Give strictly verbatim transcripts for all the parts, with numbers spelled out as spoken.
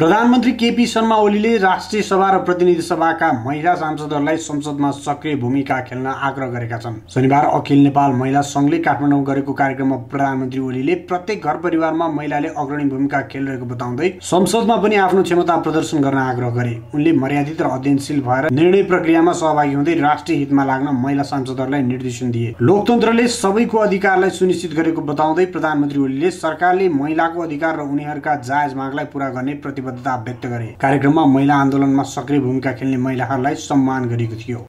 प्रधानमन्त्री केपी शर्मा ओलीले राष्ट्रिय सभा र प्रतिनिधि सभाका महिला सांसदहरूलाई संसदमा सक्रिय भूमिका खेल्न आग्रह गरेका छन्। शनिबार अखिल नेपाल महिला संघले काठमाडौँ गरेको कार्यक्रममा प्रधानमन्त्री ओलीले प्रत्येक घर परिवारमा महिलाले अग्रणी भूमिका खेलिरहेको बताउँदै संसदमा पनि आफ्नो क्षमता प्रदर्शन गर्न आग्रह गरे। उनले मर्यादित र अध्ययनशील भएर निर्णय प्रक्रियामा सहभागी हुँदै राष्ट्रिय हितमा लाग्न महिला सांसदहरूलाई निर्देशन दिए। लोकतन्त्रले सबैको अधिकारलाई सुनिश्चित गरेको बताउँदै प्रधानमन्त्री ओलीले सरकारले महिलाको अधिकार र उनीहरूका जायज मागलाई पूरा गर्ने प्रतिबद्धता व्यक्त गरे। कार्यक्रममा महिला आन्दोलनमा सक्रिय भूमिका खेल्ने महिलाहरूलाई सम्मान गरिएको थियो।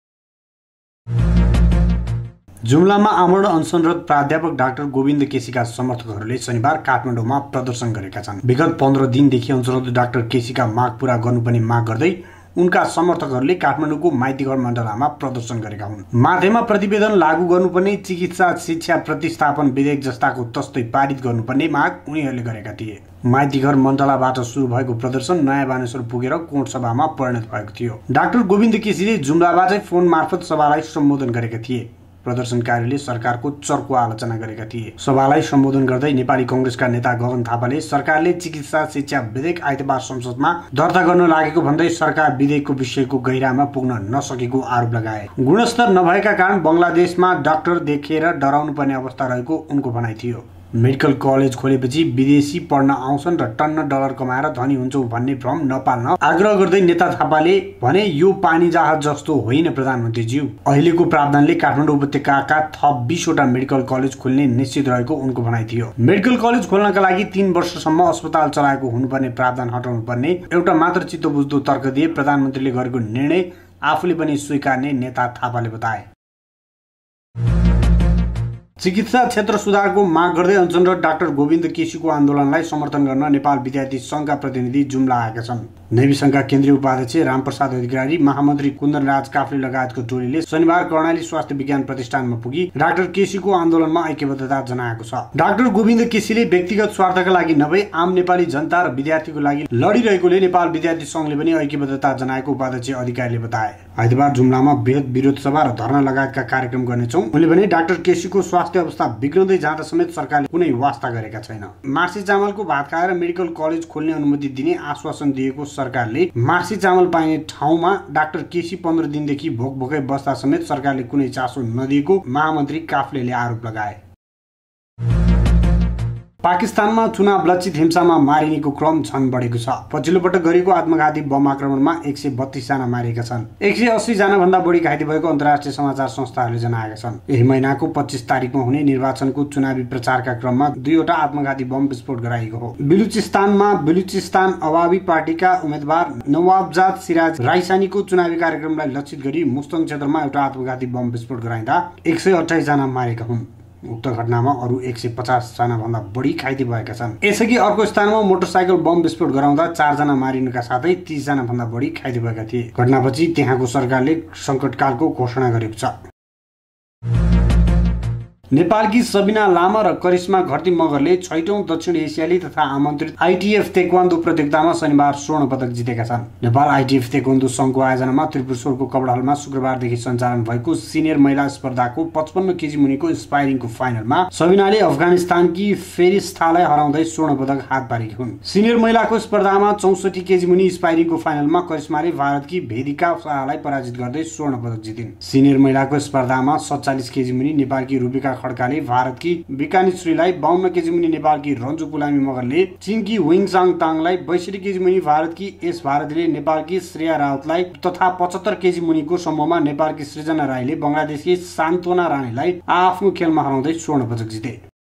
जुम्लामा आमरण अनसनरत प्राध्यापक डाक्टर गोविन्द केसीका समर्थकहरूले शनिबार काठमाडौँमा प्रदर्शन गरेका छन्। विगत पन्ध्र दिनदेखि अनसनरत डाक्टर केसीका माग पूरा गर्नुपर्ने माग गर्दै उनका समर्थकहरूले काठमाडौँको माइतीघर मण्डलामा प्रदर्शन गरेका हुन्। माथेमा प्रतिवेदन लागू गर्नुपर्ने चिकित्सा शिक्षा प्रतिस्थापन विधेयक जस्ताको तस्तै पारित गर्नुपर्ने माग उनीहरूले गरेका थिए। माइतीघर मण्डलाबाट सुरु भएको प्रदर्शन नयाँ बानेश्वर पुगेर कोट सभामा परिणत भएको थियो। डाक्टर गोविन्द केसीले जुम्लाबाटै फोन मार्फत सभालाई सम्बोधन गरेका थिए। प्रदर्शनकारीले सरकारको चर्को आलोचना गरेका थिए। सभालाई सम्बोधन गर्दै नेपाली कंग्रेसका नेता गगन थापाले सरकारले चिकित्सा शिक्षा विधेयक आइतबार संसदमा दर्ता गर्न लागेको भन्दै सरकार विधेयकको विषयको गहिरामा पुग्न नसकेको आरोप लगाए। गुणस्तर नभएका कारण बंगलादेशमा डाक्टर देखेर डराउनु पर्ने अवस्था रहेको उनको भनाइ थियो। मेडिकल कलेज खोलेपछि विदेशी पढ्न आउँछन् र टन्न डलर कमाएर धनी हुन्छौं भन्ने भ्रम नपाल्न आग्रह गर्दै नेता थापाले भने यो पानी जहाज जस्तो होइन प्रधानमन्त्रीज्यू। अहिलेको प्रावधानले काठमाडौँ उपत्यकाका थप बीसवटा मेडिकल कलेज खोल्ने निश्चित रहेको उनको भनाइ थियो। मेडिकल कलेज खोल्नका लागि तीन वर्षसम्म अस्पताल चलाएको हुनुपर्ने प्रावधान हटाउनु पर्ने एउटा मात्र चित्त बुझ्दो तर्क दिए प्रधानमन्त्रीले गरेको निर्णय आफूले पनि स्वीकार्ने नेता थापाले बताए। चिकित्सा क्षेत्र सुधारको माग गर्दै अनसनरत डाक्टर गोविन्द केसीको आन्दोलनलाई समर्थन गर्न नेपाल विद्यार्थी संघका प्रतिनिधि जुम्ला आएका छन्। नेवी संघका केन्द्रीय उपाध्यक्ष रामप्रसाद अधिकारी, महामन्त्री कुन्दनराज काफ्ले लगायतको टोलीले शनिबार कर्णाली स्वास्थ्य विज्ञान प्रतिष्ठानमा पुगी डाक्टर केसीको आन्दोलनमा ऐक्यबद्धता जनाएको छ। डाक्टर गोविन्द केसीले व्यक्तिगत स्वार्थका लागि नभई आम नेपाली जनता र विद्यार्थीको लागि लडिरहेकोले नेपाल विद्यार्थी संघले पनि ऐक्यबद्धता जनाएको उपाध्यक्ष अधिकारीले बताए। आइतबार जुम्लामा बृहत विरोध सभा र धरना लगायतका कार्यक्रम गर्नेछौं। उनले भने डाक्टर केसीको स्वास्थ्य अवस्था बिग्रँदै जाँदा समेत सरकारले कुनै वास्ता गरेका छैन। मार्सी चामलको भात खाएर मेडिकल कलेज खोल्ने अनुमति दिने आश्वासन दिएको सरकारले मार्सी चामल पाइने ठाउँमा डाक्टर केसी पन्ध्र दिनदेखि भोक भोकै बस्दा समेत सरकारले कुनै चासो नदिएको महामन्त्री काफ्लेले आरोप लगाए। पाकिस्तानमा चुनाव लक्षित हिंसामा मारिनेको क्रम झन बढेको छ। पछिल्लो पटक गरिएको आत्मघाती बम आक्रमणमा एक सय बत्तीस जना मारिएका छन्। एक सय अस्सी जना भन्दा बढी घाइते भएको अन्तर्राष्ट्रिय समाचार संस्थाहरूले जनाएका छन्। यही महिनाको पच्चीस तारिकमा हुने निर्वाचनको चुनावी प्रचारका क्रममा दुईवटा आत्मघाती बम विस्फोट गराइएको हो। बलुचिस्तानमा बलुचिस्तान अवामी पार्टीका उम्मेद्वार नवाबजाद सिराज राइसानीको चुनावी कार्यक्रमलाई लक्षित गरी मुस्तङ क्षेत्रमा एउटा आत्मघाती बम विस्फोट गराइँदा एक सय अठाइस जना मारेका हुन्। उक्त घटनामा अरू एक सय पचास जना भन्दा बढी घाइते भएका छन्। यसअघि अर्को स्थानमा मोटरसाइकल बम विस्फोट गराउँदा चार जना मारिनुका साथै तीस जना भन्दा बढी घाइते भएका थिए। घटनापछि त्यहाँको सरकारले संकटकालको घोषणा गरेको छ। नेपालकी सबिना लामा र करिश्मा घरती मगरले छैटौं दक्षिण एसियाली तथा आमन्त्रित आइटिएफ तेक्वान्दो प्रतियोगितामा शनिबार स्वर्ण पदक जितेका छन्। नेपाल आइटिएफ तेक्वान्दो संघको आयोजनामा त्रिपुरेश्वरको कपडाहलमा शुक्रबारदेखि सञ्चालन भएको सिनियर महिला स्पर्धाको पचपन्न केजी मुनिको स्पाइरिङको फाइनलमा सबिनाले अफगानिस्तानकी फेरिस्तालाई हराउँदै स्वर्ण पदक हात पारेकी हुन्। सिनियर महिलाको स्पर्धामा चौसठी केजी मुनि स्पाइरिङको फाइनलमा करिश्माले भारतकी भेदिका शाहलाई पराजित गर्दै स्वर्ण पदक जितिन्। सिनियर महिलाको स्पर्धामा सत्तालीस केजी मुनि नेपालकी रूपिका खड्काले भारतकी बिकानिश्रीलाई, बाउन्न केजी मुनि नेपालकी रन्जु पुलामी मगरले चीनकी विङसाङ ताङलाई, बैसठी केजी मुनि भारतकी एस भारतीले नेपालकी श्रेया राउतलाई तथा पचहत्तर केजी मुनिको समूहमा नेपालकी सृजना राईले बंगलादेशकी सान्तोना रानीलाई आफ्नो खेलमा हराउँदै स्वर्ण पदक जिते।